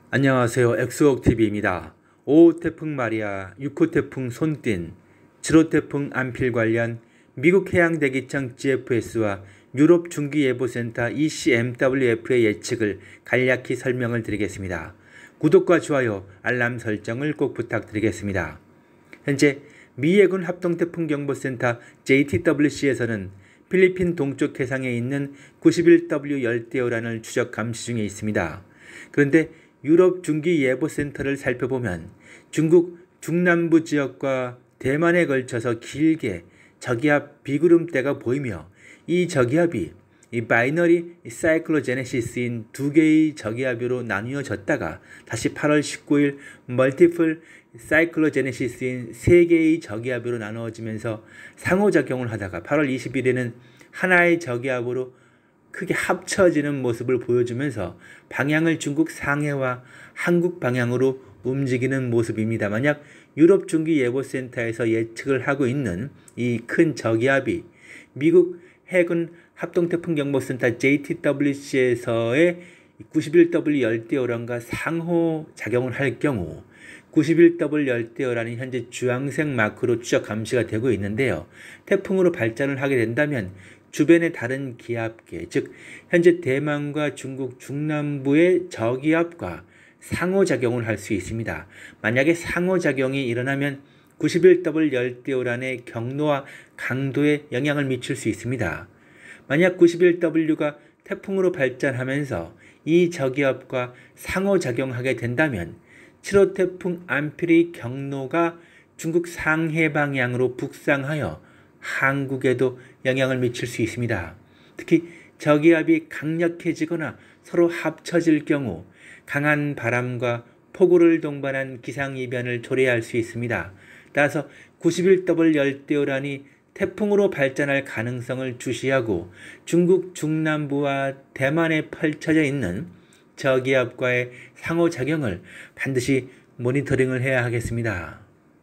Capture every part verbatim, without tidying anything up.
안녕하세요. 엑소옥티비입니다. 오 호 태풍 마리아, 육 호 태풍 손띤, 칠 호 태풍 안필 관련 미국 해양대기청 지에프에스와 유럽 중기예보센터 이씨엠더블유에프의 예측을 간략히 설명을 드리겠습니다. 구독과 좋아요, 알람 설정을 꼭 부탁드리겠습니다. 현재 미 해군 합동태풍경보센터 제이티더블유씨에서는 필리핀 동쪽 해상에 있는 구십일 더블유 열대어란을 추적 감시 중에 있습니다. 그런데 유럽 중기예보센터를 살펴보면 중국 중남부 지역과 대만에 걸쳐서 길게 저기압 비구름대가 보이며 이 저기압이 이 바이너리 사이클로제네시스인 두 개의 저기압으로 나뉘어졌다가 다시 팔월 십구일 멀티플 사이클로제네시스인 세 개의 저기압으로 나누어지면서 상호작용을 하다가 팔월 이십일에는 하나의 저기압으로 크게 합쳐지는 모습을 보여주면서 방향을 중국 상해와 한국 방향으로 움직이는 모습입니다. 만약 유럽 중기예보센터에서 예측을 하고 있는 이 큰 저기압이 미국 해군 합동태풍경보센터 제이티더블유씨에서의 구십일 더블유 열대어란과 상호작용을 할 경우 구십일 더블유 열대어란이 현재 주황색 마크로 추적 감시가 되고 있는데요. 태풍으로 발전을 하게 된다면 주변의 다른 기압계, 즉 현재 대만과 중국 중남부의 저기압과 상호작용을 할 수 있습니다. 만약에 상호작용이 일어나면 구십일 더블유 열대어란의 경로와 강도에 영향을 미칠 수 있습니다. 만약 구십일 더블유가 태풍으로 발전하면서 이 저기압과 상호작용하게 된다면 칠 호 태풍 안필의 경로가 중국 상해 방향으로 북상하여 한국에도 영향을 미칠 수 있습니다. 특히 저기압이 강력해지거나 서로 합쳐질 경우 강한 바람과 폭우를 동반한 기상이변을 초래할 수 있습니다. 따라서 구십일 더블유 열대어란이 태풍으로 발전할 가능성을 주시하고 중국 중남부와 대만에 펼쳐져 있는 저기압과의 상호작용을 반드시 모니터링을 해야 하겠습니다.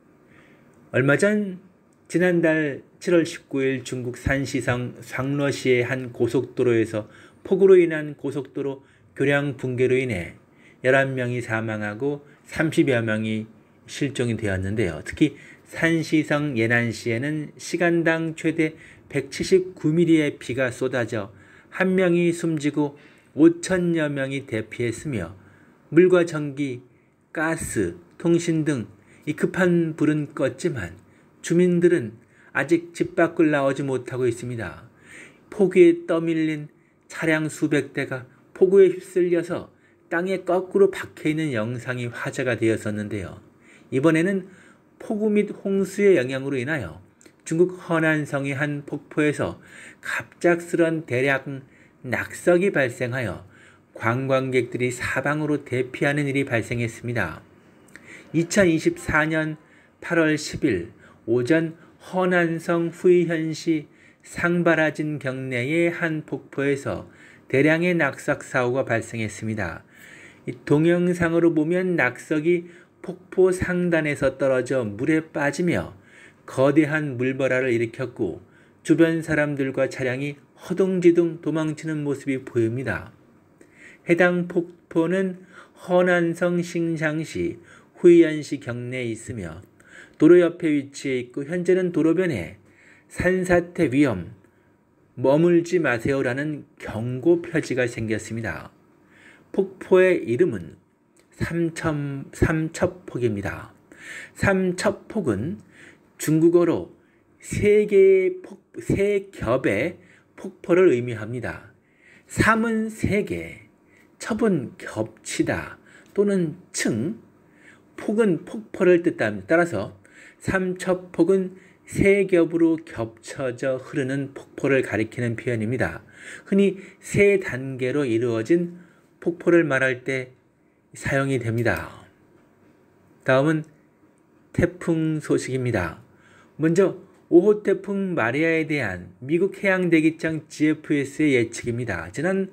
얼마 전 지난달 칠월 십구일 중국 산시성 상러시의 한 고속도로에서 폭우로 인한 고속도로 교량 붕괴로 인해 열한 명이 사망하고 삼십여 명이 실종이 되었는데요. 특히 산시성 예난시에는 시간당 최대 백칠십구 밀리미터의 비가 쏟아져 한 명이 숨지고 오천여 명이 대피했으며 물과 전기, 가스, 통신 등 이 급한 불은 껐지만 주민들은 아직 집 밖을 나오지 못하고 있습니다. 폭우에 떠밀린 차량 수백 대가 폭우에 휩쓸려서 땅에 거꾸로 박혀있는 영상이 화제가 되었었는데요. 이번에는 폭우 및 홍수의 영향으로 인하여 중국 허난성의 한 폭포에서 갑작스런 대량 낙석이 발생하여 관광객들이 사방으로 대피하는 일이 발생했습니다. 이천이십사년 팔월 십일 오전 허난성 후이현시 상바라진 경내의 한 폭포에서 대량의 낙석 사고가 발생했습니다. 동영상으로 보면 낙석이 폭포 상단에서 떨어져 물에 빠지며 거대한 물벌화를 일으켰고 주변 사람들과 차량이 허둥지둥 도망치는 모습이 보입니다. 해당 폭포는 허난성 싱샹시 후이현시 경내에 있으며 도로 옆에 위치해 있고 현재는 도로변에 산사태 위험, 머물지 마세요라는 경고 표지가 생겼습니다. 폭포의 이름은 삼천, 삼첩폭입니다. 삼첩폭은 중국어로 세 개의 폭, 세 겹의 폭포를 의미합니다. 삼은 세 개, 첩은 겹치다 또는 층, 폭은 폭포를 뜻합니다. 따라서 삼첩폭은 세 겹으로 겹쳐져 흐르는 폭포를 가리키는 표현입니다. 흔히 세 단계로 이루어진 폭포를 말할 때 사용이 됩니다. 다음은 태풍 소식입니다. 먼저 오 호 태풍 마리아에 대한 미국 해양대기청 지에프에스의 예측입니다. 지난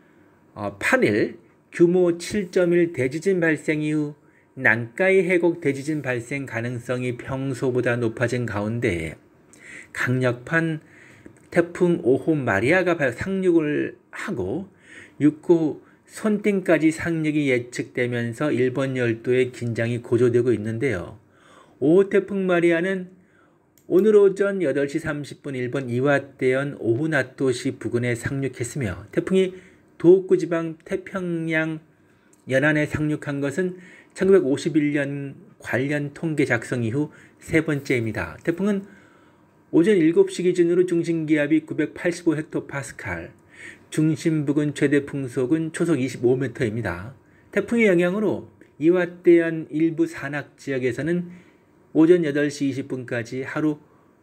팔일 규모 칠 점 일 대지진 발생 이후 난카이 해곡 대지진 발생 가능성이 평소보다 높아진 가운데 강력한 태풍 오 호 마리아가 상륙을 하고 육 호 손띵까지 상륙이 예측되면서 일본 열도의 긴장이 고조되고 있는데요. 오 호 태풍 마리아는 오늘 오전 여덟 시 삼십 분 일본 이와떼현 오후나토시 부근에 상륙했으며 태풍이 도호쿠 지방 태평양 연안에 상륙한 것은 천구백오십일 년 관련 통계 작성 이후 세 번째입니다. 태풍은 오전 일곱 시 기준으로 중심기압이 구백팔십오 헥토파스칼, 중심 부근 최대 풍속은 초속 이십오 미터입니다. 태풍의 영향으로 이와떼현 일부 산악 지역에서는 오전 여덟 시 이십 분까지 하루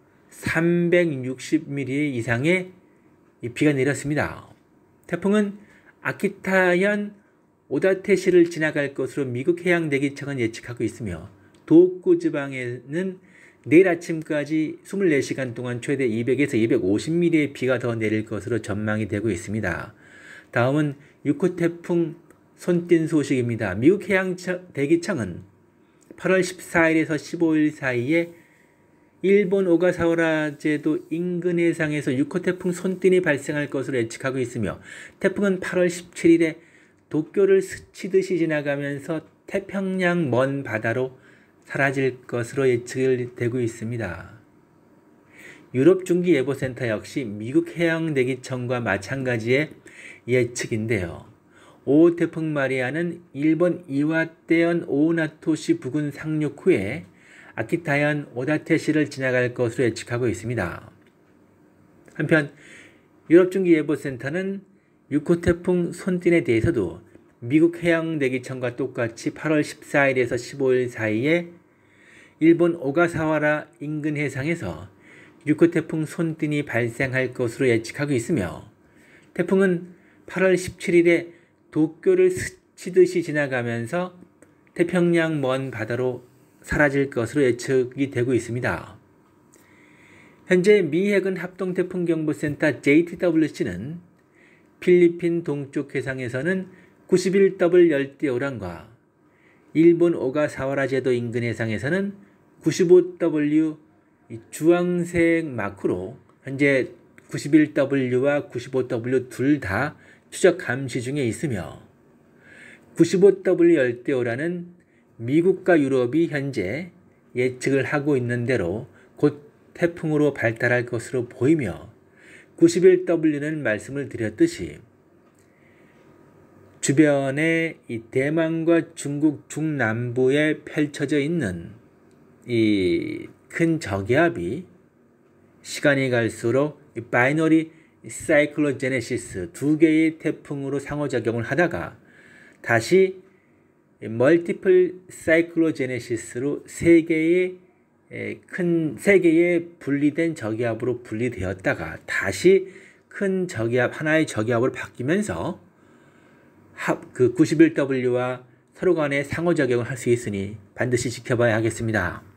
삼백육십 밀리미터 이상의 비가 내렸습니다. 태풍은 아키타현 오다테시를 지나갈 것으로 미국 해양대기청은 예측하고 있으며 도호쿠 지방에는 내일 아침까지 이십사 시간 동안 최대 이백에서 이백오십 밀리미터의 비가 더 내릴 것으로 전망이 되고 있습니다. 다음은 육 호 태풍 손띤 소식입니다. 미국 해양대기청은 팔월 십사일에서 십오일 사이에 일본 오가사와라 제도 인근 해상에서 육 호 태풍 손띤이 발생할 것으로 예측하고 있으며 태풍은 팔월 십칠일에 도쿄를 스치듯이 지나가면서 태평양 먼 바다로 사라질 것으로 예측되고 있습니다. 유럽중기예보센터 역시 미국 해양대기청과 마찬가지의 예측인데요. 오 호 태풍 마리아는 일본 이와떼현 오후나토시 부근 상륙 후에 아키타현 오다테시를 지나갈 것으로 예측하고 있습니다. 한편 유럽중기예보센터는 육 호 태풍 손띤에 대해서도 미국 해양대기청과 똑같이 팔월 십사일에서 십오일 사이에 일본 오가사와라 인근 해상에서 육 호 태풍 손띤이 발생할 것으로 예측하고 있으며 태풍은 팔월 십칠일에 도쿄를 스치듯이 지나가면서 태평양 먼 바다로 사라질 것으로 예측이 되고 있습니다. 현재 미 해군 합동태풍경보센터 제이티더블유씨는 필리핀 동쪽 해상에서는 구십일 더블유 열대우란과 일본 오가사와라 제도 인근 해상에서는 구십오 더블유 주황색 마크로 현재 구십일 더블유와 구십오 더블유 둘 다 추적 감시 중에 있으며 구십오 더블유 열대우란은 미국과 유럽이 현재 예측을 하고 있는 대로 곧 태풍으로 발달할 것으로 보이며 구십일 더블유는 말씀을 드렸듯이 주변에 이 대만과 중국 중남부에 펼쳐져 있는 이 큰 저기압이 시간이 갈수록 이 바이너리 사이클로제네시스 두 개의 태풍으로 상호작용을 하다가 다시 멀티플 사이클로제네시스로 세 개의 큰 세 개의 분리된 저기압으로 분리되었다가 다시 큰 저기압 하나의 저기압으로 바뀌면서 합, 그 구십일 더블유와 서로 간에 상호작용을 할 수 있으니 반드시 지켜봐야 하겠습니다.